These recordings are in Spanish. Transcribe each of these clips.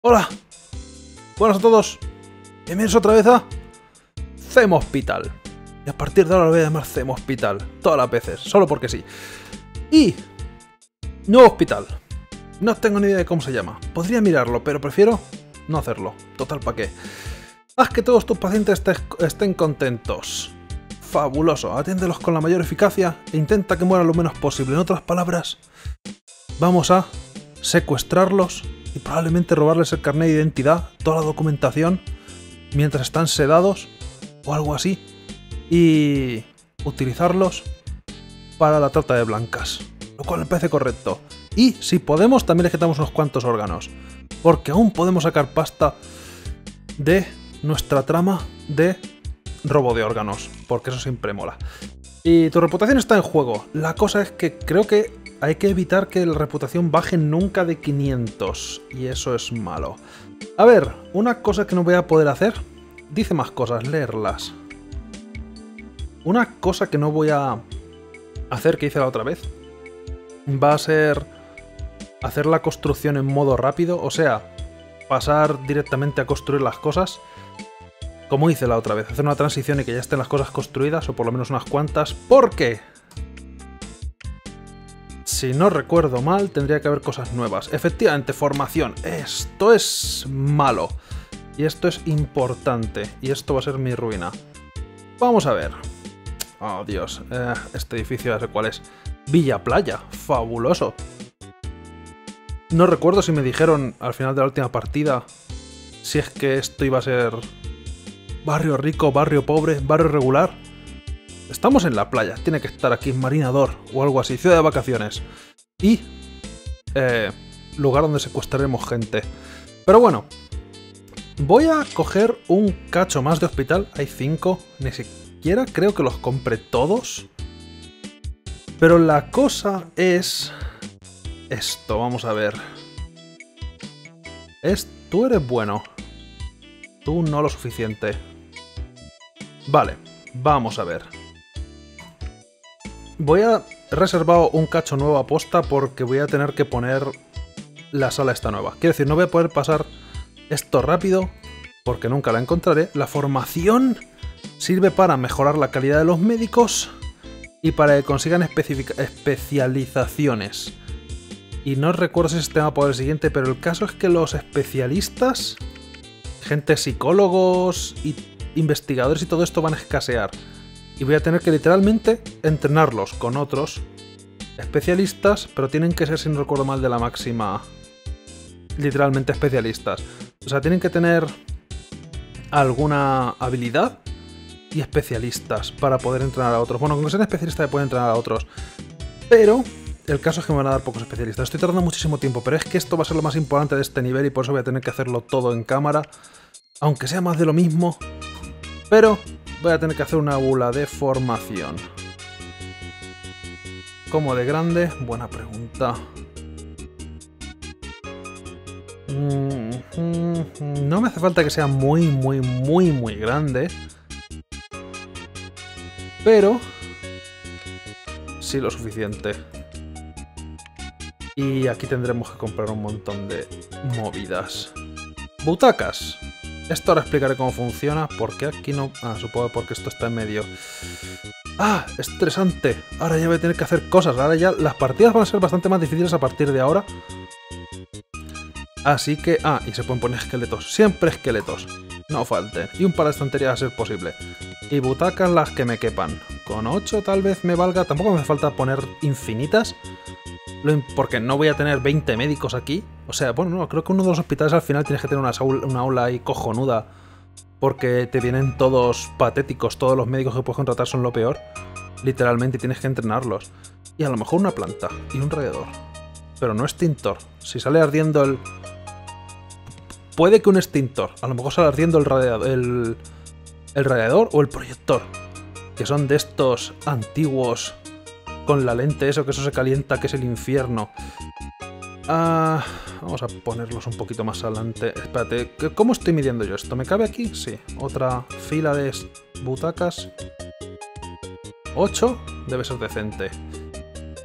Hola, buenas a todos, bienvenidos otra vez a Cemo Hospital. Y a partir de ahora lo voy a llamar Cemo Hospital, todas las veces, solo porque sí. Y nuevo hospital, no tengo ni idea de cómo se llama. Podría mirarlo, pero prefiero no hacerlo. Total, ¿para qué? Haz que todos tus pacientes estén contentos. Fabuloso, atiéndelos con la mayor eficacia e intenta que mueran lo menos posible. En otras palabras, vamos a secuestrarlos y probablemente robarles el carnet de identidad, toda la documentación, mientras están sedados o algo así, y utilizarlos para la trata de blancas, lo cual me parece correcto. Y si podemos, también les quitamos unos cuantos órganos, porque aún podemos sacar pasta de nuestra trama de robo de órganos, porque eso siempre mola. Y tu reputación está en juego. La cosa es que creo que hay que evitar que la reputación baje nunca de 500, y eso es malo. A ver, una cosa que no voy a poder hacer, dice más cosas, leerlas. Una cosa que no voy a hacer, que hice la otra vez, va a ser hacer la construcción en modo rápido, o sea, pasar directamente a construir las cosas, como hice la otra vez, hacer una transición y que ya estén las cosas construidas, o por lo menos unas cuantas, porque si no recuerdo mal, tendría que haber cosas nuevas. Efectivamente, formación. Esto es malo. Y esto es importante. Y esto va a ser mi ruina. Vamos a ver. Oh, Dios. Este edificio ya sé cuál es. Villa Playa. Fabuloso. No recuerdo si me dijeron al final de la última partida si es que esto iba a ser barrio rico, barrio pobre, barrio regular. Estamos en la playa, tiene que estar aquí Marinador o algo así, ciudad de vacaciones. Y lugar donde secuestraremos gente. Pero bueno, voy a coger un cacho más de hospital. Hay 5, ni siquiera creo que los compré todos. Pero la cosa es esto, vamos a ver. Tú eres bueno. Tú no lo suficiente. Vale, vamos a ver. He reservado un cacho nuevo a posta porque voy a tener que poner la sala esta nueva. Quiero decir, no voy a poder pasar esto rápido porque nunca la encontraré. La formación sirve para mejorar la calidad de los médicos y para que consigan especializaciones. Y no recuerdo si es tema por el siguiente, pero el caso es que los especialistas, gente psicólogos y investigadores y todo esto van a escasear. Y voy a tener que literalmente entrenarlos con otros especialistas, pero tienen que ser, si no recuerdo mal, de la máxima, literalmente especialistas. O sea, tienen que tener alguna habilidad y especialistas para poder entrenar a otros. Bueno, con que sean especialistas pueden entrenar a otros. Pero el caso es que me van a dar pocos especialistas. Estoy tardando muchísimo tiempo, pero es que esto va a ser lo más importante de este nivel y por eso voy a tener que hacerlo todo en cámara. Aunque sea más de lo mismo. Pero voy a tener que hacer una bula de formación. ¿Cómo de grande? Buena pregunta. No me hace falta que sea muy grande. Pero sí lo suficiente. Y aquí tendremos que comprar un montón de movidas. Butacas. Esto ahora explicaré cómo funciona, porque aquí no... Ah, supongo porque esto está en medio. ¡Ah! Estresante. Ahora ya voy a tener que hacer cosas. Ahora ya las partidas van a ser bastante más difíciles a partir de ahora. Así que... Ah, y se pueden poner esqueletos. Siempre esqueletos. No falten. Y un par de estanterías a ser posible. Y butacas las que me quepan. Con 8 tal vez me valga. Tampoco me hace falta poner infinitas. Porque no voy a tener 20 médicos aquí. O sea, bueno, no, creo que uno de los hospitales al final tienes que tener una aula ahí cojonuda. Porque te vienen todos patéticos. Todos los médicos que puedes contratar son lo peor. Literalmente tienes que entrenarlos. Y a lo mejor una planta y un radiador. Pero no extintor. Si sale ardiendo el... Puede que un extintor. A lo mejor sale ardiendo el radiador o el proyector. Que son de estos antiguos... Con la lente, eso, que eso se calienta, que es el infierno. Vamos a ponerlos un poquito más adelante. Espérate, ¿cómo estoy midiendo yo esto? ¿Me cabe aquí? Sí. Otra fila de butacas. 8 debe ser decente.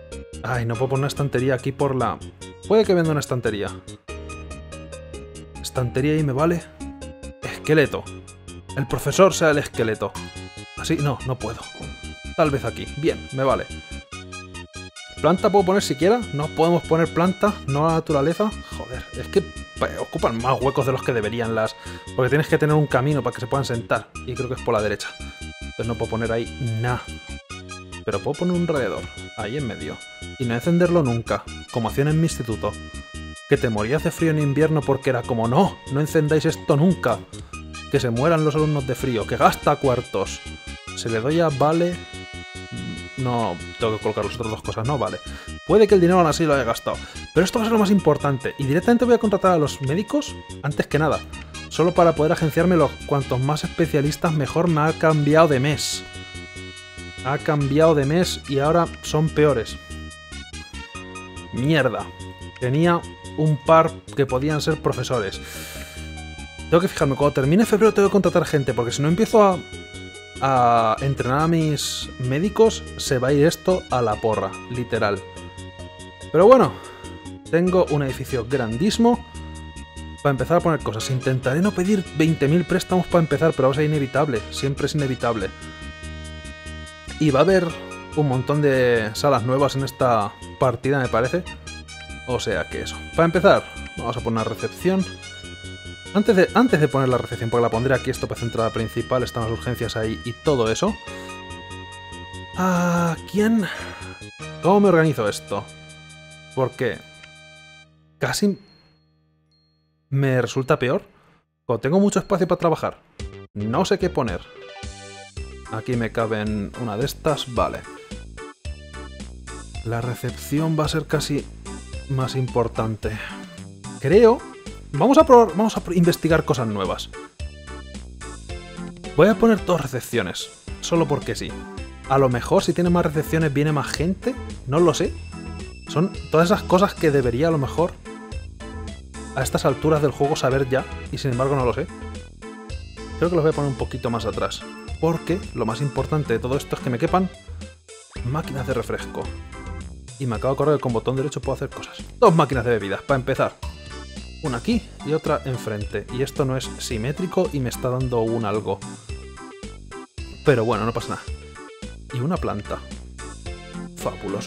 Ay, no puedo poner una estantería aquí por la... Puede que venda una estantería. estantería y me vale. Esqueleto. El profesor sea el esqueleto. Así, no puedo. Tal vez aquí. Bien, me vale. ¿Planta puedo poner siquiera? No podemos poner planta, no la naturaleza. Joder, es que ocupan más huecos de los que deberían las... Porque tienes que tener un camino para que se puedan sentar. Y creo que es por la derecha. Entonces no puedo poner ahí nada. Pero puedo poner un rallador ahí en medio. Y no encenderlo nunca, como hacían en mi instituto. Que te morías de frío en invierno porque era como no encendáis esto nunca. Que se mueran los alumnos de frío, que gasta cuartos. Se le doy a vale... No, tengo que colocar las otras dos cosas, no vale. Puede que el dinero aún así lo haya gastado. Pero esto va a ser lo más importante. Y directamente voy a contratar a los médicos antes que nada. Solo para poder agenciarme los cuantos más especialistas mejor. Me ha cambiado de mes. Ha cambiado de mes y ahora son peores. Mierda. Tenía un par que podían ser profesores. Tengo que fijarme, cuando termine febrero tengo que contratar gente, porque si no empiezo a entrenar a mis médicos, se va a ir esto a la porra, literal. Pero bueno, tengo un edificio grandísimo para empezar a poner cosas. Intentaré no pedir 20.000 préstamos para empezar, pero va a ser inevitable, siempre es inevitable. Y va a haber un montón de salas nuevas en esta partida, me parece. O sea que eso. Para empezar, vamos a poner una recepción. Antes de poner la recepción, porque la pondré aquí, esto para entrada principal, están las urgencias ahí y todo eso. ¿A quién? ¿Cómo me organizo esto? Porque casi me resulta peor. Cuando tengo mucho espacio para trabajar, no sé qué poner. Aquí me caben una de estas, vale. La recepción va a ser casi más importante. Creo... Vamos a investigar cosas nuevas. Voy a poner 2 recepciones, solo porque sí. A lo mejor si tiene más recepciones viene más gente, no lo sé. Son todas esas cosas que debería a lo mejor a estas alturas del juego saber ya, y sin embargo no lo sé. Creo que los voy a poner un poquito más atrás, porque lo más importante de todo esto es que me quepan máquinas de refresco. Y me acabo de acordar que con botón derecho puedo hacer cosas. 2 máquinas de bebidas, para empezar. Una aquí y otra enfrente. Y esto no es simétrico y me está dando un algo. Pero bueno, no pasa nada. Y una planta. Fabuloso.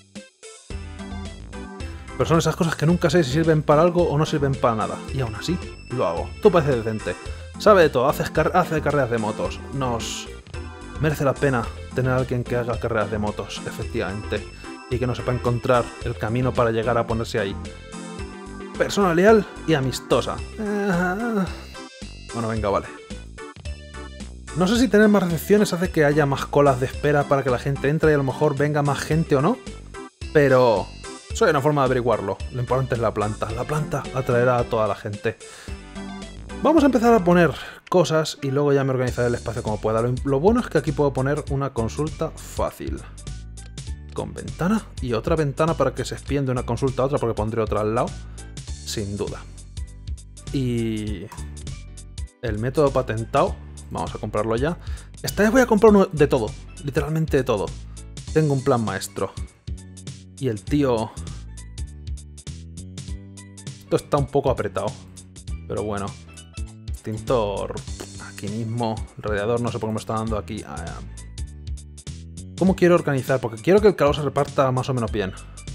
Pero son esas cosas que nunca sé si sirven para algo o no sirven para nada. Y aún así, lo hago. Tú pareces decente. Sabe de todo, hace carreras de motos. Nos merece la pena tener a alguien que haga carreras de motos, efectivamente. Y que no sepa encontrar el camino para llegar a ponerse ahí. Persona leal y amistosa. Bueno, venga, vale. No sé si tener más recepciones hace que haya más colas de espera para que la gente entre y a lo mejor venga más gente o no. Pero soy una forma de averiguarlo. Lo importante es la planta. La planta atraerá a toda la gente. Vamos a empezar a poner cosas y luego ya me organizaré el espacio como pueda. Lo bueno es que aquí puedo poner una consulta fácil. Con ventana y otra ventana para que se espíen de una consulta a otra, porque pondré otra al lado. Sin duda. Y el método patentado, vamos a comprarlo ya. Esta vez voy a comprar uno de todo, literalmente de todo. Tengo un plan maestro. Y el tío... Esto está un poco apretado. Pero bueno. Extintor. Aquí mismo. Radiador, no sé por qué me está dando aquí. ¿Cómo quiero organizar? Porque quiero que el calor se reparta más o menos bien.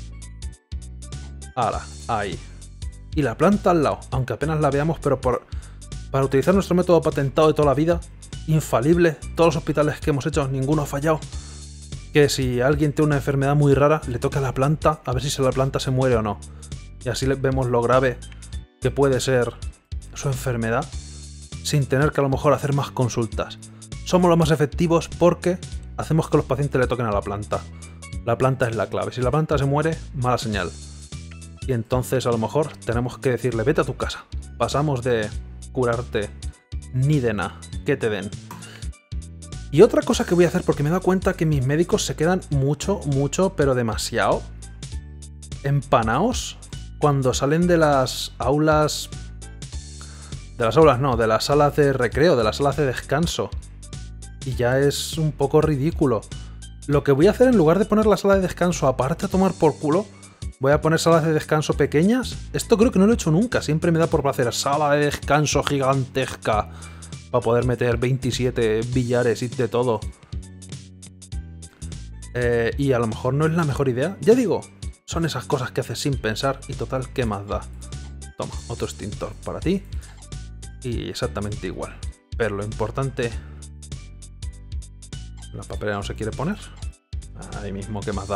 Ahora, ahí. Y la planta al lado, aunque apenas la veamos, pero para utilizar nuestro método patentado de toda la vida, infalible, todos los hospitales que hemos hecho, ninguno ha fallado. Que si alguien tiene una enfermedad muy rara, le toca a la planta, a ver si la planta se muere o no. Y así vemos lo grave que puede ser su enfermedad, sin tener que a lo mejor hacer más consultas. Somos los más efectivos porque hacemos que los pacientes le toquen a la planta. La planta es la clave. Si la planta se muere, mala señal. Y entonces a lo mejor tenemos que decirle, vete a tu casa. Pasamos de curarte ni de nada, que te den. Y otra cosa que voy a hacer, porque me he dado cuenta que mis médicos se quedan mucho, pero demasiado empanaos cuando salen de las aulas... De las aulas no, de las salas de recreo, de las salas de descanso. Y ya es un poco ridículo. Lo que voy a hacer, en lugar de poner la sala de descanso aparte a tomar por culo, Voy a poner salas de descanso pequeñas. Esto creo que no lo he hecho nunca. Siempre me da por hacer sala de descanso gigantesca para poder meter 27 billares y de todo. Y a lo mejor no es la mejor idea. Ya digo, son esas cosas que haces sin pensar y total, ¿qué más da? Toma, otro extintor para ti. Y exactamente igual. Pero lo importante... La papelera no se quiere poner. Ahí mismo, ¿qué más da?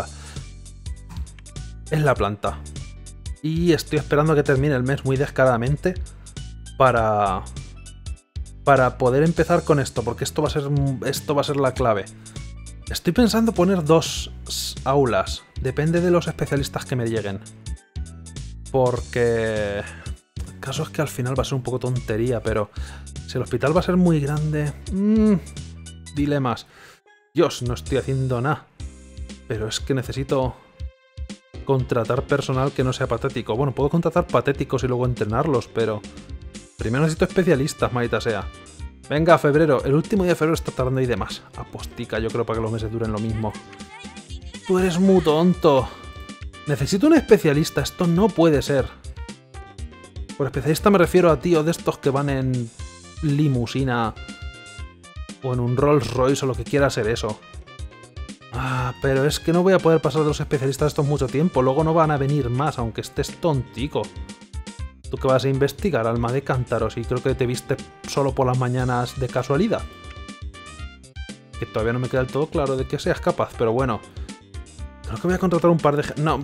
Es la planta. Y estoy esperando a que termine el mes muy descaradamente para poder empezar con esto, porque esto va a ser la clave. Estoy pensando poner 2 aulas. Depende de los especialistas que me lleguen. Porque... El caso es que al final va a ser un poco tontería, pero si el hospital va a ser muy grande... dilemas. Dios, no estoy haciendo nada. Pero es que necesito contratar personal que no sea patético. Bueno, puedo contratar patéticos y luego entrenarlos, pero... Primero necesito especialistas, maldita sea. Venga, febrero. El último día de febrero está tardando y demás. Apostica, yo creo, para que los meses duren lo mismo. Tú eres muy tonto. Necesito un especialista. Esto no puede ser. Por especialista me refiero a tíos de estos que van en limusina o en un Rolls Royce o lo que quiera ser eso. Pero es que no voy a poder pasar de los especialistas estos mucho tiempo. Luego no van a venir más, aunque estés tontico. Tú que vas a investigar, alma de cántaros, y creo que te viste solo por las mañanas de casualidad. Que todavía no me queda del todo claro de que seas capaz, pero bueno. Creo que voy a contratar un par de... No,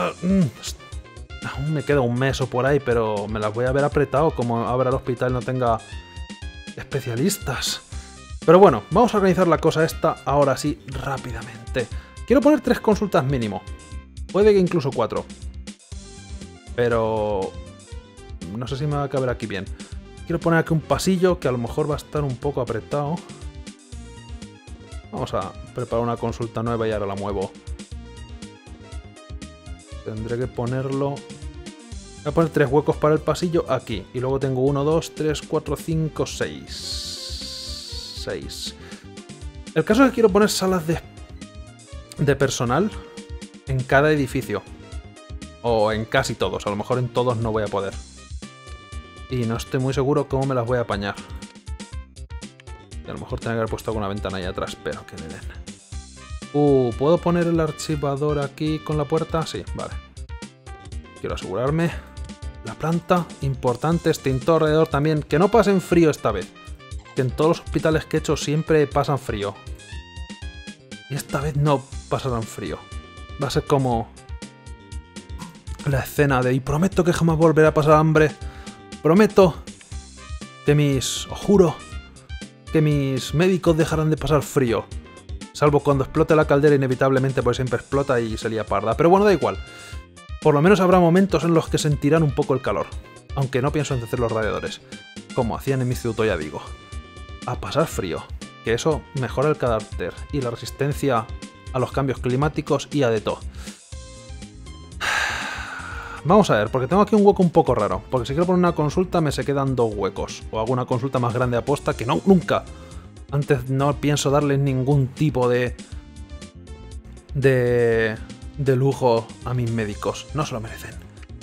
aún me queda un mes o por ahí, pero me las voy a ver apretado como ahora el hospital no tenga especialistas. Pero bueno, vamos a organizar la cosa esta ahora sí rápidamente. Quiero poner 3 consultas mínimo. Puede que incluso 4. Pero... no sé si me va a caber aquí bien. Quiero poner aquí un pasillo que a lo mejor va a estar un poco apretado. Vamos a preparar una consulta nueva y ahora la muevo. Tendré que ponerlo... Voy a poner 3 huecos para el pasillo aquí. Y luego tengo 1, 2, 3, 4, 5, 6. 6. El caso es que quiero poner salas de personal en cada edificio. O en casi todos. A lo mejor en todos no voy a poder. Y no estoy muy seguro cómo me las voy a apañar. Y a lo mejor tengo que haber puesto alguna ventana ahí atrás, pero que le den. ¿Puedo poner el archivador aquí con la puerta? Sí, vale. Quiero asegurarme. La planta, importante, extintor alrededor también. Que no pasen frío esta vez. Que en todos los hospitales que he hecho siempre pasan frío. Y esta vez no pasarán frío. Va a ser como la escena de... Y prometo que jamás volveré a pasar hambre. Prometo que os juro que mis médicos dejarán de pasar frío. Salvo cuando explote la caldera inevitablemente, porque siempre explota y se lía parda. Pero bueno, da igual. Por lo menos habrá momentos en los que sentirán un poco el calor. Aunque no pienso encender los radiadores. Como hacían en mi instituto, ya digo. A pasar frío. Que eso mejora el carácter y la resistencia a los cambios climáticos y a de todo. Vamos a ver, porque tengo aquí un hueco un poco raro. Porque si quiero poner una consulta me se quedan 2 huecos. O hago una consulta más grande aposta que no, nunca. Antes no pienso darles ningún tipo de lujo a mis médicos. No se lo merecen.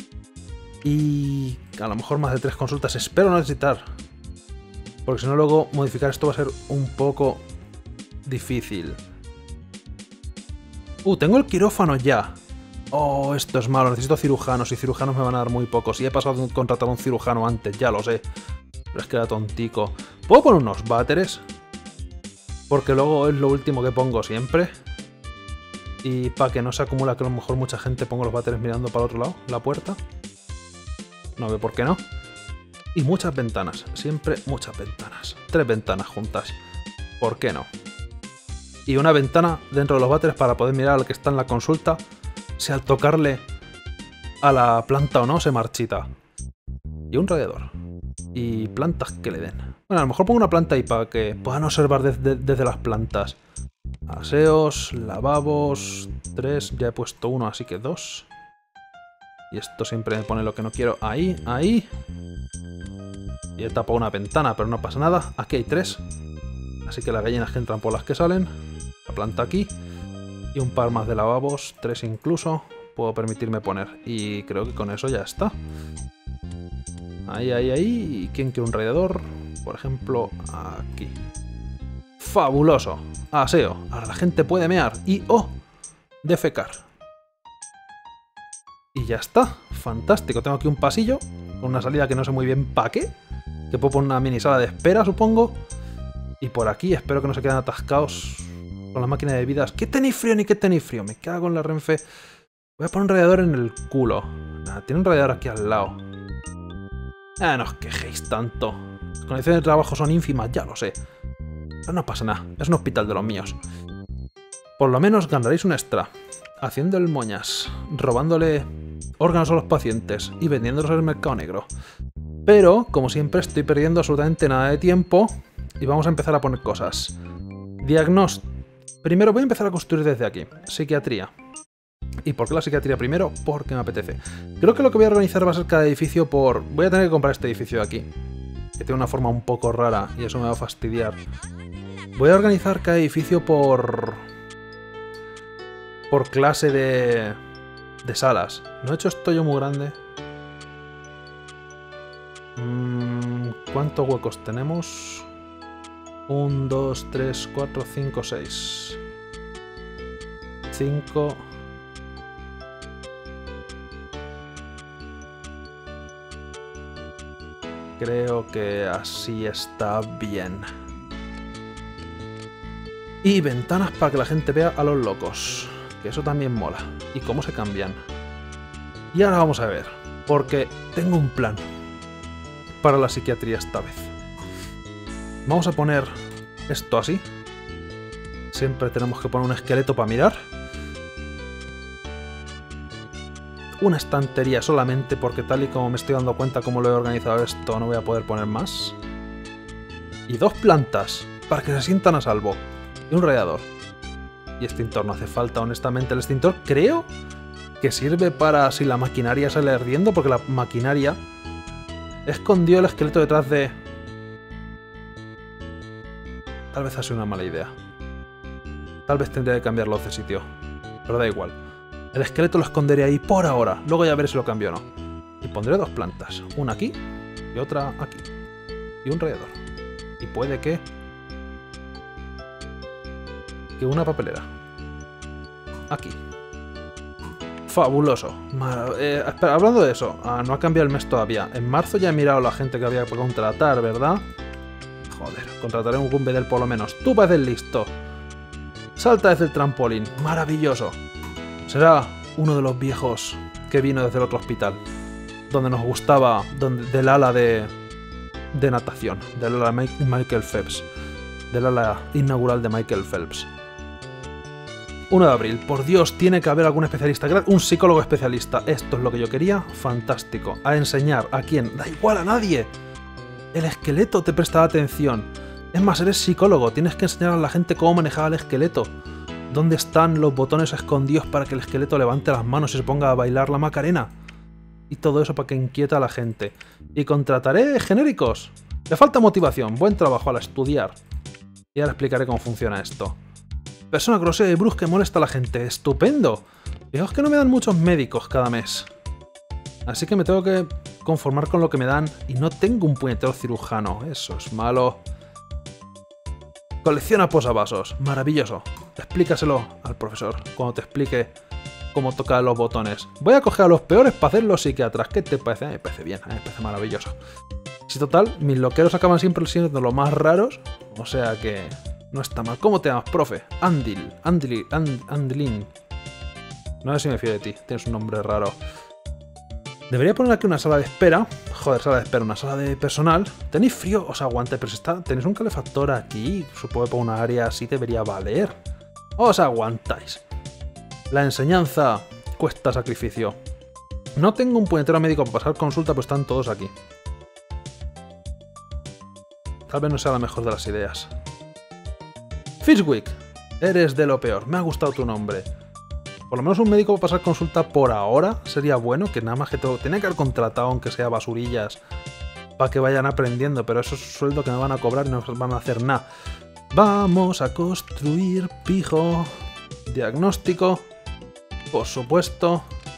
Y a lo mejor más de 3 consultas espero no necesitar. Porque si no luego modificar esto va a ser un poco difícil. Tengo el quirófano ya. Oh, esto es malo. Necesito cirujanos y cirujanos me van a dar muy pocos. Y he pasado de contratar a un cirujano antes, ya lo sé. Pero es que era tontico. ¿Puedo poner unos váteres? Porque luego es lo último que pongo siempre. Y para que no se acumula que a lo mejor mucha gente ponga los váteres mirando para el otro lado, la puerta. No veo por qué no. Y muchas ventanas, siempre muchas ventanas. 3 ventanas juntas. ¿Por qué no? Y una ventana dentro de los váteres para poder mirar al que está en la consulta si al tocarle a la planta o no se marchita. Y un radiador. Y plantas que le den. Bueno, a lo mejor pongo una planta ahí para que puedan observar desde las plantas. Aseos, lavabos, 3, ya he puesto 1, así que 2. Y esto siempre me pone lo que no quiero. Ahí, ahí. Y he tapado una ventana, pero no pasa nada. Aquí hay 3. Así que las gallinas que entran por las que salen. La planta aquí. Y un par más de lavabos, 3 incluso. puedo permitirme poner. Y creo que con eso ya está. Ahí, ahí, ahí. ¿Y quién quiere un radiador? Por ejemplo, aquí. ¡Fabuloso! Aseo. Ahora la gente puede mear. Y ¡oh! Defecar. Y ya está. Fantástico. Tengo aquí un pasillo con una salida que no sé muy bien para qué. Que puedo poner una mini sala de espera, supongo. Y por aquí espero que no se queden atascados con la máquina de bebidas. ¿Qué tenéis frío ni qué tenéis frío? Me cago en la Renfe. Voy a poner un radiador en el culo. Nada, tiene un radiador aquí al lado. No os quejéis tanto. Las condiciones de trabajo son ínfimas, ya lo sé. Pero no pasa nada. Es un hospital de los míos. Por lo menos ganaréis un extra. Haciendo el moñas. Robándole órganos a los pacientes. Y vendiéndolos en el mercado negro. Pero, como siempre, estoy perdiendo absolutamente nada de tiempo. Y vamos a empezar a poner cosas. Diagnóstico. Primero voy a empezar a construir desde aquí. Psiquiatría. ¿Y por qué la psiquiatría primero? Porque me apetece. Creo que lo que voy a organizar va a ser cada edificio por... Voy a tener que comprar este edificio de aquí. Que tiene una forma un poco rara y eso me va a fastidiar. Voy a organizar cada edificio por clase de salas. ¿No he hecho esto yo muy grande? ¿Cuántos huecos tenemos? 1, 2, 3, 4, 5, 6. 5. Creo que así está bien. Y ventanas para que la gente vea a los locos. Que eso también mola. Y cómo se cambian. Y ahora vamos a ver. Porque tengo un plan para la psiquiatría esta vez. Vamos a poner esto así. Siempre tenemos que poner un esqueleto para mirar. Una estantería solamente porque tal y como me estoy dando cuenta cómo lo he organizado esto no voy a poder poner más. Y 2 plantas para que se sientan a salvo. Y un radiador. Y extintor no hace falta, honestamente. El extintor creo que sirve para si la maquinaria sale ardiendo, porque la maquinaria escondió el esqueleto detrás de... Tal vez ha sido una mala idea. Tal vez tendría que cambiarlo de sitio. Pero da igual. El esqueleto lo esconderé ahí por ahora. Luego ya veré si lo cambio o no. Y pondré 2 plantas. Una aquí y otra aquí. Y un radiador. Y puede que una papelera. Aquí. Fabuloso. Espera, hablando de eso. No ha cambiado el mes todavía. En marzo ya he mirado la gente que había que contratar, ¿verdad? Joder, contrataré un Gumbedel por lo menos. Tú pareces listo. Salta desde el trampolín. Maravilloso. Será uno de los viejos que vino desde el otro hospital. Donde nos gustaba, del ala de natación. Del ala de Michael Phelps. Del ala inaugural de Michael Phelps. 1 de abril. Por Dios, tiene que haber algún especialista. Un psicólogo especialista. Esto es lo que yo quería. Fantástico. A enseñar. ¿A quién? Da igual, a nadie. El esqueleto te prestará atención. Es más, eres psicólogo. Tienes que enseñar a la gente cómo manejar el esqueleto. ¿Dónde están los botones escondidos para que el esqueleto levante las manos y se ponga a bailar la Macarena? Y todo eso para que inquieta a la gente. Y contrataré genéricos. Le falta motivación. Buen trabajo al estudiar. Y ahora explicaré cómo funciona esto. Persona grosera y brusca que molesta a la gente. ¡Estupendo! Fijaos que no me dan muchos médicos cada mes. Así que me tengo que conformar con lo que me dan. Y no tengo un puñetero cirujano. Eso es malo. Colecciona posavasos. Maravilloso. Explícaselo al profesor cuando te explique cómo tocar los botones. Voy a coger a los peores para hacer los psiquiatras. ¿Qué te parece? Me parece bien. Me parece maravilloso. Si total, mis loqueros acaban siempre siendo los más raros. O sea que... no está mal. ¿Cómo te llamas, profe? Andilin. No sé si me fío de ti. Tienes un nombre raro. Debería poner aquí una sala de espera. Joder, sala de espera, una sala de personal. ¿Tenéis frío? Os aguante, pero si está... tenéis un calefactor aquí. Supongo que por una área así debería valer. Os aguantáis. La enseñanza cuesta sacrificio. No tengo un puñetero médico para pasar consulta, pues están todos aquí. Tal vez no sea la mejor de las ideas. Fishwick, eres de lo peor. Me ha gustado tu nombre. Por lo menos un médico para pasar consulta por ahora sería bueno, que nada más que todo. Tenía que haber contratado, aunque sea basurillas, para que vayan aprendiendo, pero eso es sueldo que me van a cobrar y no van a hacer nada. Vamos a construir, pijo. Diagnóstico. Por supuesto.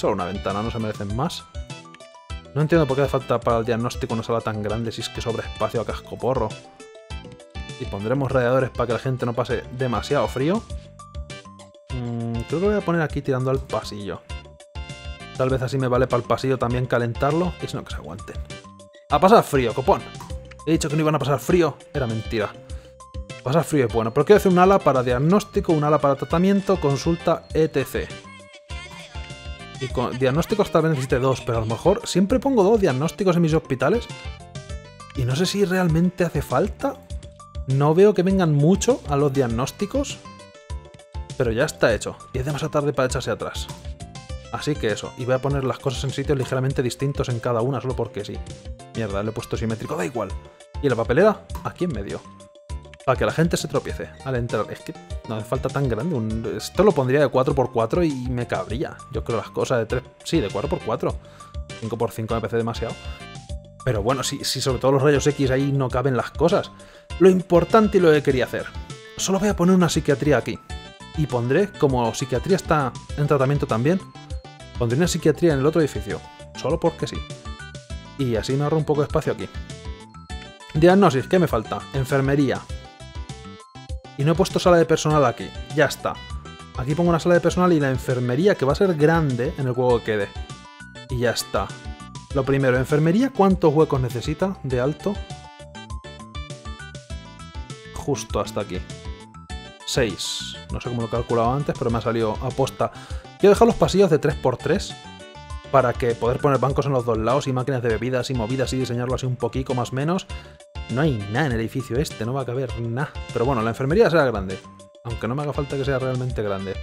Solo una ventana, no se merecen más. No entiendo por qué hace falta para el diagnóstico una sala tan grande si es que sobra espacio a cascoporro. Y pondremos radiadores para que la gente no pase demasiado frío. Creo que lo voy a poner aquí tirando al pasillo. Tal vez así me vale para el pasillo también calentarlo, y si no que se aguanten. A pasar frío, copón. He dicho que no iban a pasar frío, era mentira. Pasar frío es bueno, pero quiero hacer un ala para diagnóstico, un ala para tratamiento, consulta, etc. Y con diagnósticos tal vez necesite 2, pero a lo mejor siempre pongo 2 diagnósticos en mis hospitales. Y no sé si realmente hace falta. No veo que vengan mucho a los diagnósticos. Pero ya está hecho, y es demasiado tarde para echarse atrás. Así que eso, y voy a poner las cosas en sitios ligeramente distintos en cada una, solo porque sí. Mierda, le he puesto simétrico, da igual. Y la papelera, aquí en medio. Para que la gente se tropiece al entrar. Es que no hace falta tan grande. Esto lo pondría de 4x4 y me cabría. Yo creo las cosas de 3... Sí, de 4x4. 5x5 me parece demasiado. Pero bueno, si sobre todo los rayos X ahí no caben las cosas. Lo importante y lo que quería hacer. Solo voy a poner una psiquiatría aquí. Y pondré, como psiquiatría está en tratamiento también, pondré una psiquiatría en el otro edificio. Solo porque sí. Y así me ahorro un poco de espacio aquí. Diagnosis, ¿qué me falta? Enfermería. Y no he puesto sala de personal aquí. Ya está. Aquí pongo una sala de personal y la enfermería, que va a ser grande en el juego que quede. Y ya está. Lo primero, enfermería, ¿cuántos huecos necesita de alto? Justo hasta aquí. 6. No sé cómo lo he calculado antes, pero me ha salido aposta. Quiero dejar los pasillos de 3x3 para que poder poner bancos en los dos lados y máquinas de bebidas y movidas y diseñarlo así un poquito más menos. No hay nada en el edificio este, no va a caber nada. Pero bueno, la enfermería será grande. Aunque no me haga falta que sea realmente grande.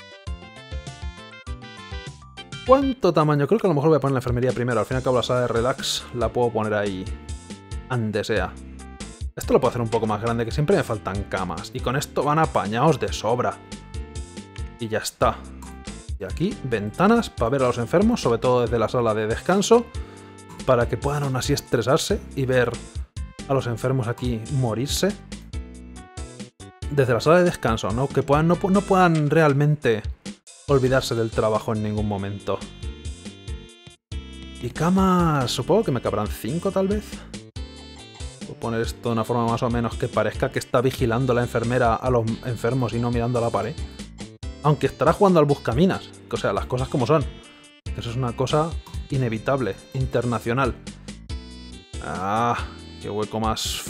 ¿Cuánto tamaño? Creo que a lo mejor voy a poner la enfermería primero. Al fin y al cabo la sala de relax la puedo poner ahí donde sea. Esto lo puedo hacer un poco más grande, que siempre me faltan camas. Y con esto van apañados de sobra. Y ya está. Y aquí ventanas para ver a los enfermos, sobre todo desde la sala de descanso, para que puedan aún así estresarse y ver a los enfermos aquí morirse. Desde la sala de descanso, ¿no? Que puedan, no puedan realmente olvidarse del trabajo en ningún momento. Y camas, supongo que me cabrán 5 tal vez. Voy a poner esto de una forma más o menos que parezca que está vigilando la enfermera a los enfermos y no mirando a la pared. Aunque estará jugando al buscaminas. O sea, las cosas como son. Eso es una cosa inevitable, internacional. Ah, qué hueco más...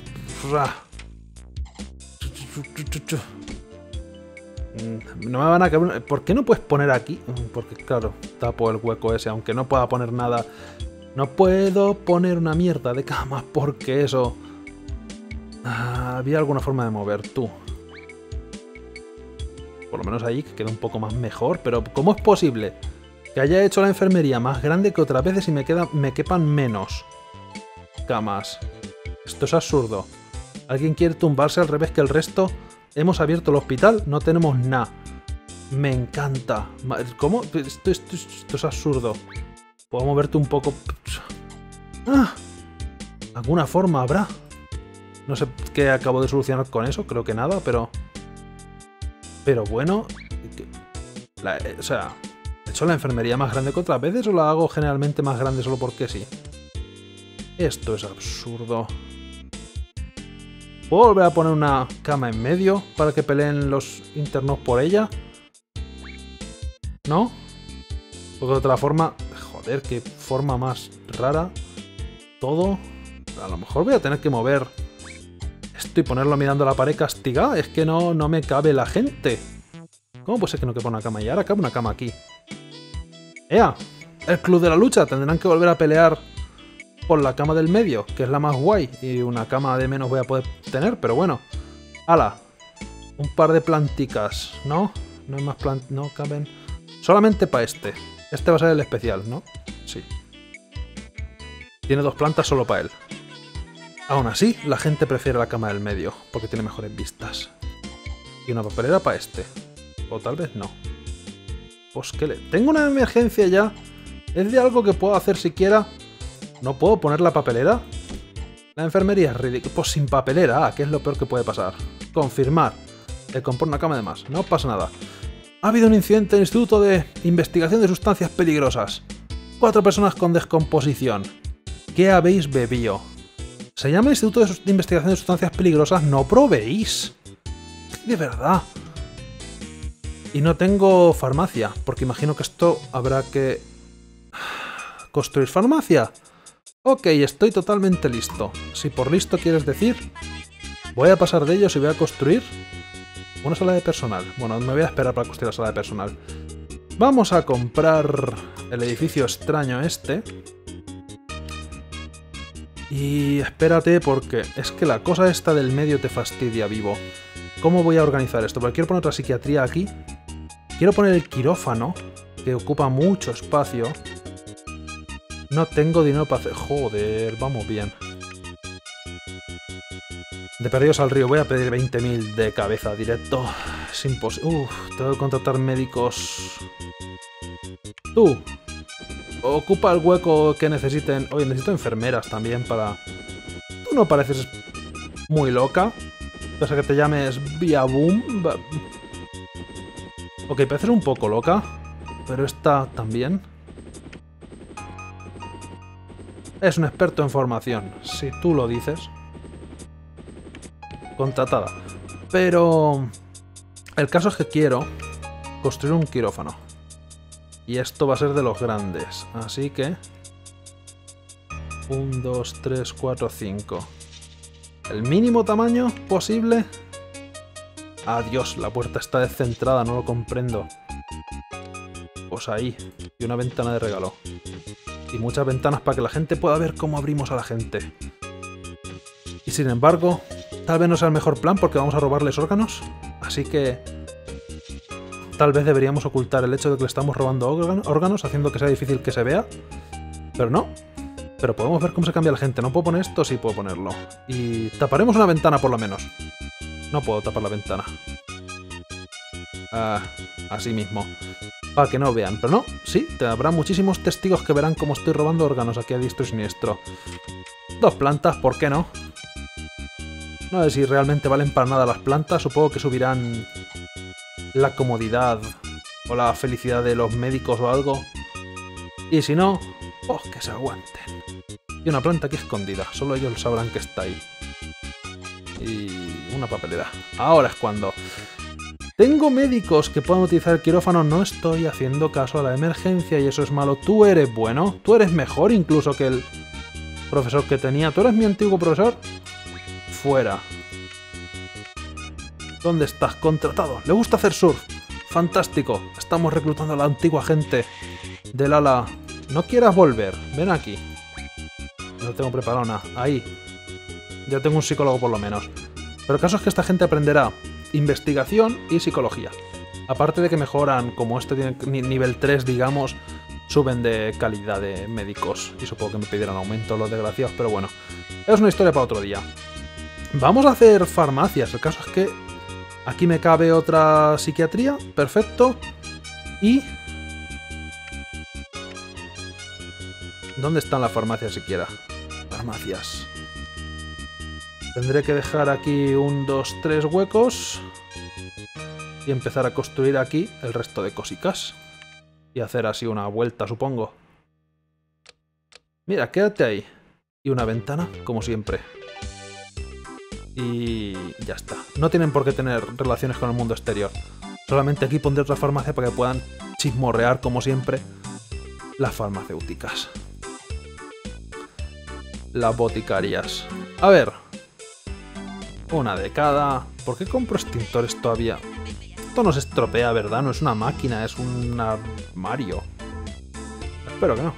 No me van a caber... ¿Por qué no puedes poner aquí? Porque claro, tapo el hueco ese, aunque no pueda poner nada. No puedo poner una mierda de camas porque eso... había alguna forma de mover, tú. Por lo menos ahí, que queda un poco más mejor. Pero ¿cómo es posible que haya hecho la enfermería más grande que otras veces y me quepan menos camas? Esto es absurdo. ¿Alguien quiere tumbarse al revés que el resto? Hemos abierto el hospital, no tenemos nada. Me encanta. ¿Cómo? Esto es absurdo. ¿Puedo moverte un poco? ¡Ah! ¿Alguna forma habrá? No sé qué acabo de solucionar con eso, creo que nada, pero... Pero bueno... o sea, ¿he hecho la enfermería más grande que otras veces o la hago generalmente más grande solo porque sí? Esto es absurdo. ¿Puedo volver a poner una cama en medio para que peleen los internos por ella? ¿No? Porque de otra forma... Joder, qué forma más rara. Todo... A lo mejor voy a tener que mover esto y ponerlo mirando a la pared castigada. Es que no me cabe la gente. ¿Cómo puede ser que no quepa una cama? Y ahora cabe una cama aquí. ¡Ea! El club de la lucha. Tendrán que volver a pelear por la cama del medio, que es la más guay. Y una cama de menos voy a poder tener, pero bueno. ¡Hala! Un par de planticas, ¿no? No hay más plantas, no caben. Solamente para este. Este va a ser el especial, ¿no? Sí. Tiene 2 plantas solo para él. Aún así, la gente prefiere la cama del medio, porque tiene mejores vistas. Y una papelera para este. O tal vez no. Pues que le... Tengo una emergencia ya. ¿Es de algo que puedo hacer siquiera? ¿No puedo poner la papelera? La enfermería es ridícula. Pues sin papelera, ¿qué es lo peor que puede pasar? Confirmar. He comprado una cama de más. No pasa nada. Ha habido un incidente en el Instituto de Investigación de Sustancias Peligrosas. 4 personas con descomposición. ¿Qué habéis bebido? Se llama Instituto de Investigación de Sustancias Peligrosas, no probéis. De verdad. Y no tengo farmacia, porque imagino que esto habrá que construir farmacia. Ok, estoy totalmente listo. Si por listo quieres decir, voy a pasar de ellos y voy a construir una sala de personal. Bueno, me voy a esperar para construir la sala de personal. Vamos a comprar el edificio extraño este. Y espérate porque es que la cosa esta del medio te fastidia, vivo. ¿Cómo voy a organizar esto? Porque quiero poner otra psiquiatría aquí. Quiero poner el quirófano, que ocupa mucho espacio. No tengo dinero para hacer... Joder, vamos bien. De perdidos al río voy a pedir 20.000 de cabeza directo. Es imposible. Tengo que contratar médicos. Tú. Ocupa el hueco que necesiten. Oye, necesito enfermeras también para... Tú no pareces muy loca. Pese a que te llames Via Boom. Ok, pareces un poco loca. Pero esta también. Es un experto en formación, si tú lo dices. Contratada. Pero... el caso es que quiero construir un quirófano. Y esto va a ser de los grandes. Así que... 1, 2, 3, 4, 5. El mínimo tamaño posible. Adiós, la puerta está descentrada, no lo comprendo. Pues ahí. Y una ventana de regalo. Y muchas ventanas para que la gente pueda ver cómo abrimos a la gente. Y sin embargo, tal vez no sea el mejor plan porque vamos a robarles órganos. Así que... tal vez deberíamos ocultar el hecho de que le estamos robando órganos, haciendo que sea difícil que se vea. Pero no. Pero podemos ver cómo se cambia la gente. ¿No puedo poner esto? Sí puedo ponerlo. Y taparemos una ventana por lo menos. No puedo tapar la ventana. Así mismo. Para que no vean. Pero no, sí, habrá muchísimos testigos que verán cómo estoy robando órganos aquí a diestro y siniestro. 2 plantas, ¿por qué no? No sé si realmente valen para nada las plantas. Supongo que subirán la comodidad o la felicidad de los médicos o algo. Y si no, pues que se aguanten. Y una planta aquí escondida. Solo ellos sabrán que está ahí. Y una papelera. Ahora es cuando... tengo médicos que puedan utilizar el quirófano, no estoy haciendo caso a la emergencia y eso es malo. Tú eres bueno, tú eres mejor incluso que el profesor que tenía. ¿Tú eres mi antiguo profesor? Fuera. ¿Dónde estás? Contratado. ¿Le gusta hacer surf? Fantástico. Estamos reclutando a la antigua gente del ala. No quieras volver. Ven aquí. No tengo preparado nada. Ahí. Ya tengo un psicólogo por lo menos. Pero el caso es que esta gente aprenderá investigación y psicología. Aparte de que mejoran, como este tiene nivel 3, digamos, suben de calidad de médicos. Y supongo que me pedirán aumento los desgraciados, pero bueno. Es una historia para otro día. Vamos a hacer farmacias. El caso es que aquí me cabe otra psiquiatría. Perfecto. Y... ¿dónde están las farmacias siquiera? Farmacias. Tendré que dejar aquí 1, 2, 3 huecos. Y empezar a construir aquí el resto de cositas. Y hacer así una vuelta, supongo. Mira, quédate ahí. Y una ventana, como siempre. Y ya está. No tienen por qué tener relaciones con el mundo exterior. Solamente aquí pondré otra farmacia para que puedan chismorrear, como siempre, las farmacéuticas. Las boticarias. A ver. Una de cada... ¿por qué compro extintores todavía? Esto no se estropea, ¿verdad? No es una máquina, es un armario. Espero que no.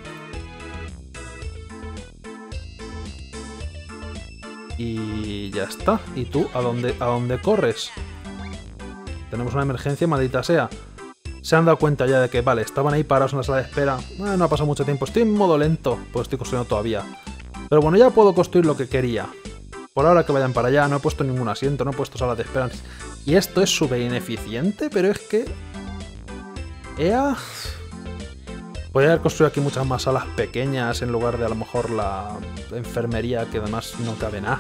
Y ya está. ¿Y tú? ¿A dónde corres? Tenemos una emergencia, maldita sea. Se han dado cuenta ya de que, vale, estaban ahí parados en la sala de espera. No ha pasado mucho tiempo. Estoy en modo lento, pues estoy construyendo todavía. Pero bueno, ya puedo construir lo que quería. Por ahora que vayan para allá, no he puesto ningún asiento, no he puesto salas de espera. Y esto es súper ineficiente, pero es que... ¡ea! Podría haber construido aquí muchas más salas pequeñas en lugar de a lo mejor la enfermería, que además no cabe nada.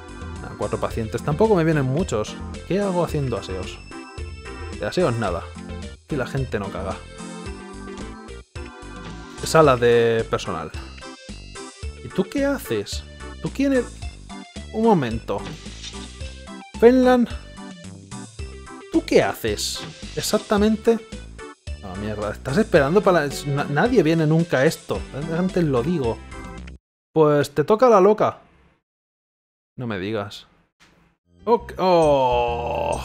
4 pacientes. Tampoco me vienen muchos. ¿Qué hago haciendo aseos? De aseos nada. Aquí la gente no caga. Sala de personal. ¿Y tú qué haces? ¿Tú quién eres? Un momento. Fenland. ¿Tú qué haces? Exactamente. Ah, mierda. ¿Estás esperando para...? Nadie viene nunca a esto. Antes lo digo. Pues te toca la loca. No me digas. Ok. Oh.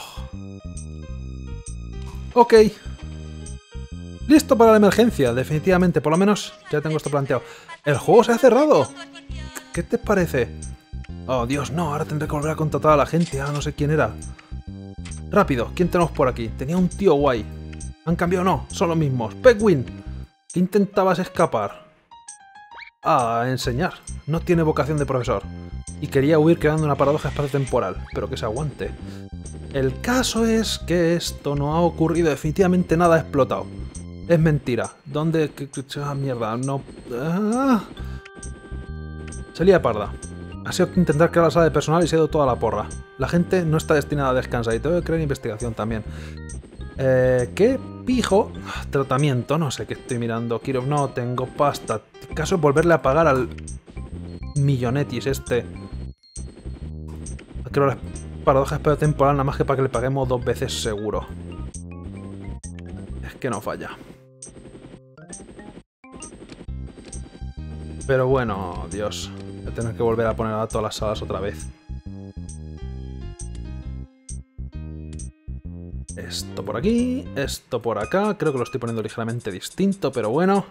Ok. Listo para la emergencia, definitivamente. Por lo menos ya tengo esto planteado. ¡El juego se ha cerrado! ¿Qué te parece? Oh, Dios, no. Ahora tendré que volver a contratar a la gente. Ah, no sé quién era. Rápido, ¿quién tenemos por aquí? Tenía un tío guay. ¿Han cambiado? No, son los mismos. Pegwin, ¿qué intentabas escapar? A enseñar. No tiene vocación de profesor. Y quería huir creando una paradoja espaciotemporal. Pero que se aguante. El caso es que esto no ha ocurrido. Definitivamente nada ha explotado. Es mentira. ¿Dónde? Ah, mierda. No. Ah. Salía parda. Ha sido intentar crear la sala de personal y se ha ido toda la porra. La gente no está destinada a descansar y tengo que crear investigación también. ¿Qué pijo? Tratamiento, no sé qué estoy mirando. Quiero... No tengo pasta. El caso es volverle a pagar al millonetis este. Creo la paradoja espaciotemporal nada más que para que le paguemos 2 veces seguro. Es que no falla. Pero bueno, Dios. Voy a tener que volver a poner a todas las salas otra vez. Esto por aquí, esto por acá. Creo que lo estoy poniendo ligeramente distinto, pero bueno.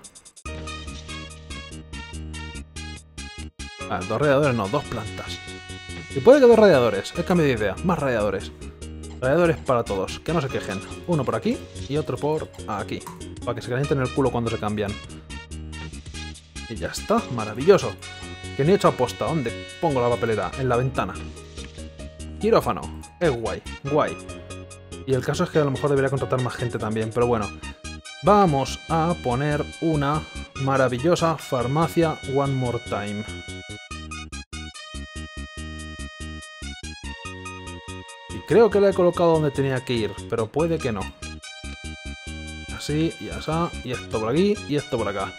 Ah, 2 radiadores, no, 2 plantas. Y puede que 2 radiadores. He cambiado de idea. Más radiadores. Radiadores para todos. Que no se quejen. Uno por aquí y otro por aquí. Para que se calienten el culo cuando se cambian. Y ya está. Maravilloso. Que ni he hecho aposta. ¿Dónde pongo la papelera? En la ventana. Quirófano. Es guay. Guay. Y el caso es que a lo mejor debería contratar más gente también. Pero bueno. Vamos a poner una maravillosa farmacia one more time. Y creo que la he colocado donde tenía que ir, pero puede que no. Así, y así, y esto por aquí, y esto por acá.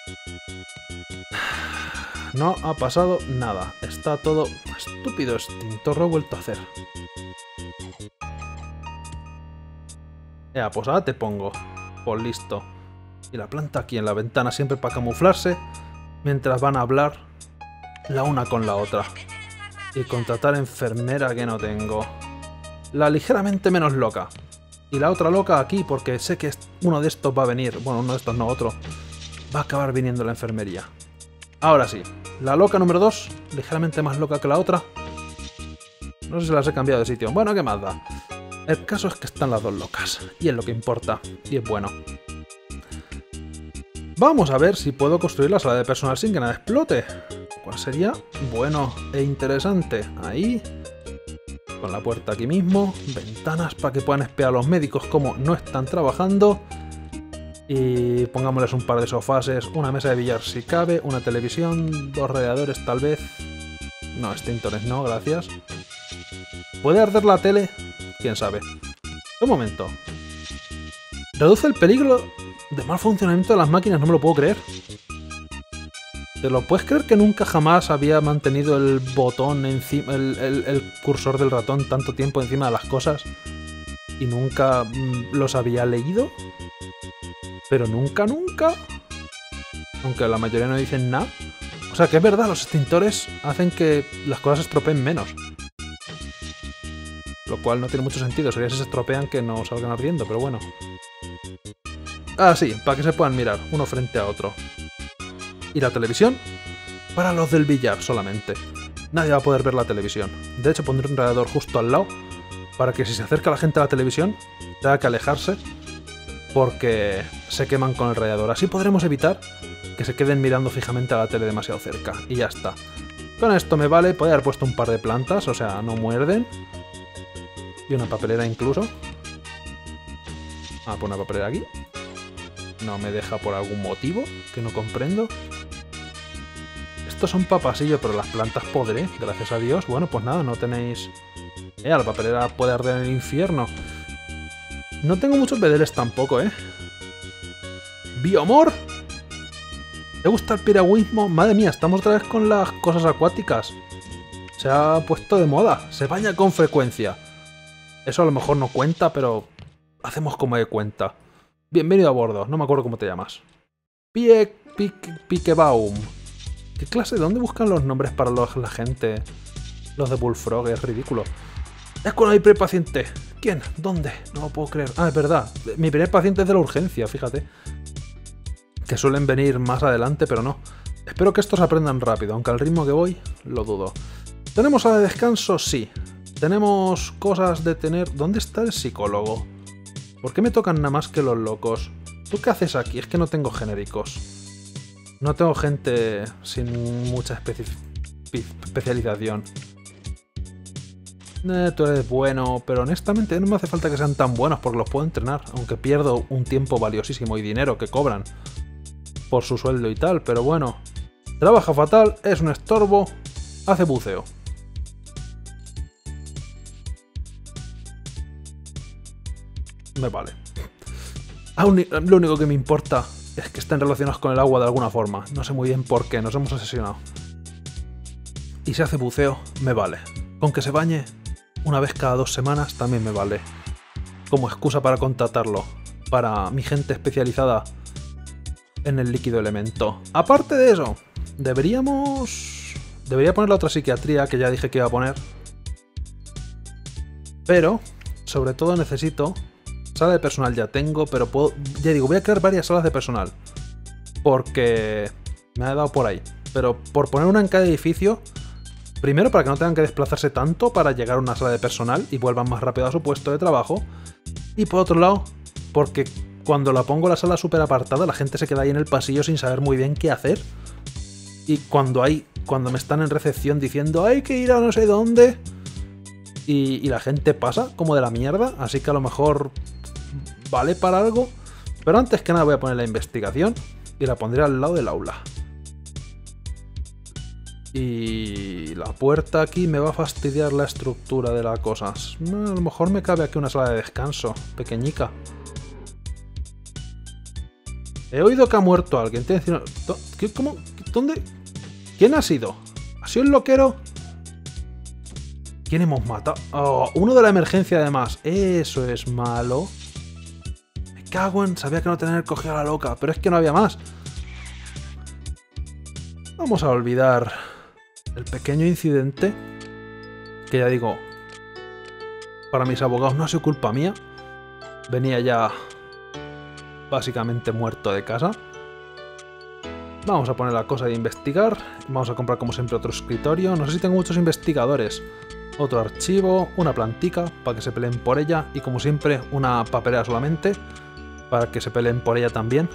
No ha pasado nada. Está todo... Estúpido extintor, lo he vuelto a hacer. Ya, pues ahora te pongo. Pues listo. Y la planta aquí en la ventana siempre para camuflarse mientras van a hablar la una con la otra. Y contratar enfermera que no tengo. La ligeramente menos loca. Y la otra loca aquí porque sé que uno de estos va a venir. Bueno, uno de estos no, otro. Va a acabar viniendo a la enfermería. Ahora sí. La loca número 2. Ligeramente más loca que la otra. No sé si las he cambiado de sitio. Bueno, ¿qué más da? El caso es que están las dos locas. Y es lo que importa. Y es bueno. Vamos a ver si puedo construir la sala de personal sin que nada explote. ¿Cuál sería? Bueno e interesante. Ahí. Con la puerta aquí mismo. Ventanas para que puedan espiar a los médicos como no están trabajando. Y pongámosles un par de sofases, una mesa de billar si cabe, una televisión, 2 radiadores tal vez. No, extintores no, gracias. ¿Puede arder la tele? ¿Quién sabe? Un momento. Reduce el peligro de mal funcionamiento de las máquinas, no me lo puedo creer. ¿Te lo puedes creer que nunca jamás había mantenido el botón encima, el cursor del ratón tanto tiempo encima de las cosas? Y nunca los había leído. Pero nunca, nunca. Aunque la mayoría no dicen nada. O sea que es verdad, los extintores hacen que las cosas se estropeen menos. Lo cual no tiene mucho sentido. Sería si se estropean que no salgan ardiendo, pero bueno. Ah, sí, para que se puedan mirar uno frente a otro. ¿Y la televisión? Para los del billar solamente. Nadie va a poder ver la televisión. De hecho, pondré un radiador justo al lado para que si se acerca la gente a la televisión tenga que alejarse porque se queman con el radiador. Así podremos evitar que se queden mirando fijamente a la tele demasiado cerca. Y ya está. Con esto me vale. Podría haber puesto un par de plantas, o sea, no muerden. Y una papelera incluso. Ah, pues una papelera aquí. No me deja por algún motivo que no comprendo. Estos son papasillos, pero las plantas podré, gracias a Dios. Bueno, pues nada, no tenéis... la papelera puede arder en el infierno. No tengo muchos bedeles tampoco, ¿eh? ¿Biomor? ¿Te gusta el piragüismo? Madre mía, estamos otra vez con las cosas acuáticas. Se ha puesto de moda. Se baña con frecuencia. Eso a lo mejor no cuenta, pero hacemos como de cuenta. Bienvenido a bordo. No me acuerdo cómo te llamas. Piquebaum. ¿Qué clase? ¿De dónde buscan los nombres para la gente? Los de Bullfrog, es ridículo. Es cuando hay primer paciente. ¿Quién? ¿Dónde? No lo puedo creer. Ah, es verdad. Mi primer paciente es de la urgencia, fíjate. Que suelen venir más adelante, pero no. Espero que estos aprendan rápido, aunque al ritmo que voy, lo dudo. ¿Tenemos sala de descanso? Sí. Tenemos cosas de tener... ¿Dónde está el psicólogo? ¿Por qué me tocan nada más que los locos? ¿Tú qué haces aquí? Es que no tengo genéricos. No tengo gente sin mucha especialización. Tú eres bueno, pero honestamente no me hace falta que sean tan buenos porque los puedo entrenar, aunque pierdo un tiempo valiosísimo y dinero que cobran por su sueldo y tal, pero bueno. Trabaja fatal, es un estorbo, hace buceo. Me vale. Lo único que me importa es que estén relacionados con el agua de alguna forma. No sé muy bien por qué, nos hemos asesinado. Y si hace buceo, me vale. Con que se bañe una vez cada 2 semanas también me vale. Como excusa para contratarlo. Para mi gente especializada en el líquido elemento. Aparte de eso, debería poner la otra psiquiatría que ya dije que iba a poner. Pero, sobre todo necesito... Sala de personal ya tengo, pero puedo... Ya digo, voy a crear varias salas de personal. Porque me ha dado por ahí. Pero por poner una en cada edificio... Primero, para que no tengan que desplazarse tanto para llegar a una sala de personal y vuelvan más rápido a su puesto de trabajo. Y por otro lado, porque cuando la pongo la sala súper apartada, la gente se queda ahí en el pasillo sin saber muy bien qué hacer. Y cuando me están en recepción diciendo hay que ir a no sé dónde... Y la gente pasa como de la mierda, así que a lo mejor vale para algo. Pero antes que nada voy a poner la investigación y la pondré al lado del aula. Y la puerta aquí me va a fastidiar la estructura de las cosas. A lo mejor me cabe aquí una sala de descanso, pequeñica. He oído que ha muerto alguien. ¿Cómo? ¿Dónde? ¿Quién ha sido? ¿Ha sido el loquero? ¿Quién hemos matado? Oh, uno de la emergencia además. Eso es malo. Me cago en... Sabía que no tener cogido a la loca, pero es que no había más. Vamos a olvidar el pequeño incidente. Que ya digo, para mis abogados no ha sido culpa mía. Venía ya básicamente muerto de casa. Vamos a poner la cosa de investigar. Vamos a comprar como siempre otro escritorio. No sé si tengo muchos investigadores. Otro archivo, una plantica para que se peleen por ella y como siempre una papelera solamente para que se peleen por ella también.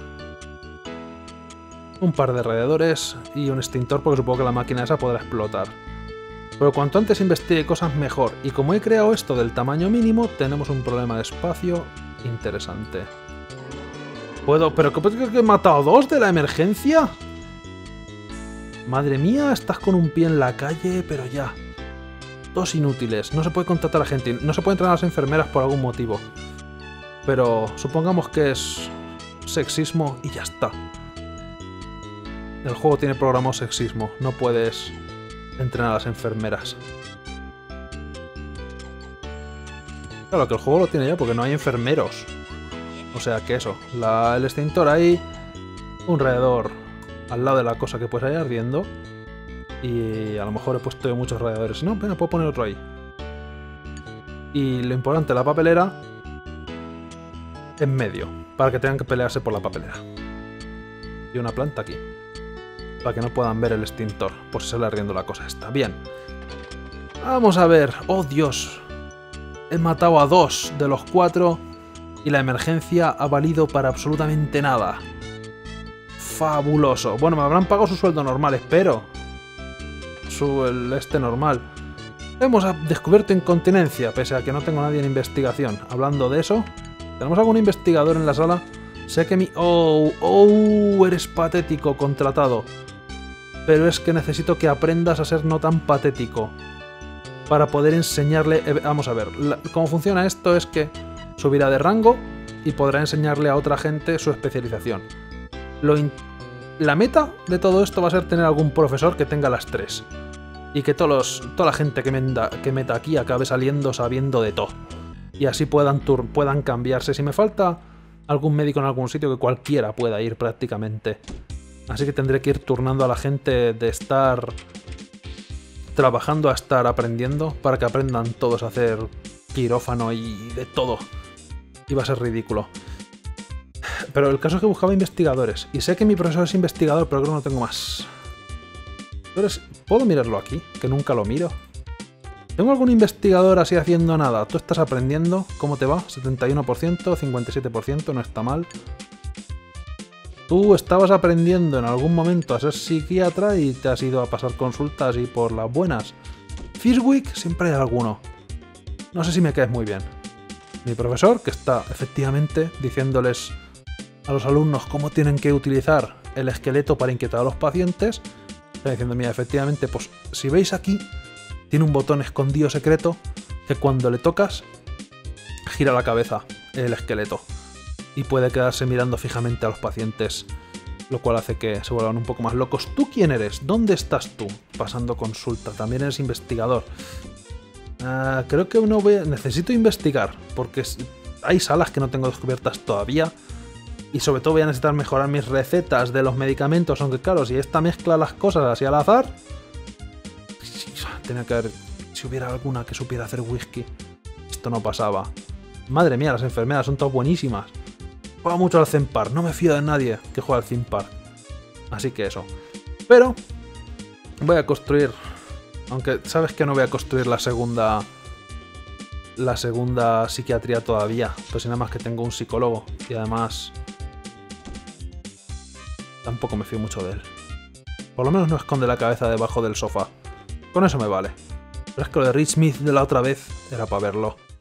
Un par de radiadores y un extintor porque supongo que la máquina esa podrá explotar. Pero cuanto antes investigue cosas mejor y como he creado esto del tamaño mínimo tenemos un problema de espacio interesante. ¿Puedo? ¿Pero que he matado 2 de la emergencia? Madre mía, estás con un pie en la calle, pero ya... 2 inútiles. No se puede contratar a gente. No se pueden entrenar a las enfermeras por algún motivo. Pero supongamos que es sexismo y ya está. El juego tiene programado sexismo. No puedes entrenar a las enfermeras. Claro que el juego lo tiene ya porque no hay enfermeros. O sea que eso. El extintor ahí. Un radiador al lado de la cosa que puedes ir ardiendo. Y a lo mejor he puesto muchos radiadores. No, venga, puedo poner otro ahí. Y lo importante, la papelera en medio, para que tengan que pelearse por la papelera. Y una planta aquí, para que no puedan ver el extintor, por si sale ardiendo la cosa esta. Bien. Vamos a ver. ¡Oh, Dios! He matado a 2 de los 4 y la emergencia ha valido para absolutamente nada. Fabuloso. Bueno, me habrán pagado su sueldo normal, espero. El normal. Hemos descubierto incontinencia, pese a que no tengo nadie en investigación. Hablando de eso, ¿tenemos algún investigador en la sala? Sé que mi... ¡Oh! Eres patético, contratado. Pero es que necesito que aprendas a ser no tan patético. Para poder enseñarle... Vamos a ver, cómo funciona esto es que subirá de rango y podrá enseñarle a otra gente su especialización. La meta de todo esto va a ser tener algún profesor que tenga las 3. Y que toda la gente que meta aquí acabe saliendo sabiendo de todo. Y así puedan cambiarse. Si me falta algún médico en algún sitio, que cualquiera pueda ir prácticamente. Así que tendré que ir turnando a la gente de estar trabajando a estar aprendiendo, para que aprendan todos a hacer quirófano y de todo. Y va a ser ridículo. Pero el caso es que buscaba investigadores. Y sé que mi profesor es investigador, pero creo que no tengo más. ¿Puedo mirarlo aquí? Que nunca lo miro. ¿Tengo algún investigador así haciendo nada? ¿Tú estás aprendiendo? ¿Cómo te va? 71%, 57%, no está mal. Tú estabas aprendiendo en algún momento a ser psiquiatra y te has ido a pasar consultas y por las buenas. Fishwick siempre hay alguno. No sé si me caes muy bien. Mi profesor, que está efectivamente diciéndoles a los alumnos cómo tienen que utilizar el esqueleto para inquietar a los pacientes, está diciendo, mira, efectivamente, pues si veis aquí, tiene un botón escondido secreto que cuando le tocas, gira la cabeza el esqueleto y puede quedarse mirando fijamente a los pacientes, lo cual hace que se vuelvan un poco más locos. ¿Tú quién eres? ¿Dónde estás tú? Pasando consulta. También eres investigador. Creo que necesito investigar, porque hay salas que no tengo descubiertas todavía. Y sobre todo voy a necesitar mejorar mis recetas de los medicamentos, aunque claro, si esta mezcla las cosas así al azar... Tenía que haber... Si hubiera alguna que supiera hacer whisky. Esto no pasaba. Madre mía, las enfermeras son todas buenísimas. Juega mucho al Theme Park, no me fío de nadie que juegue al Theme Park. Así que eso. Pero... voy a construir... Aunque sabes que no voy a construir la segunda psiquiatría todavía. Pues nada más que tengo un psicólogo. Y además... tampoco me fío mucho de él. Por lo menos no esconde la cabeza debajo del sofá. Con eso me vale. Pero es que lo de Rich Smith de la otra vez era para verlo.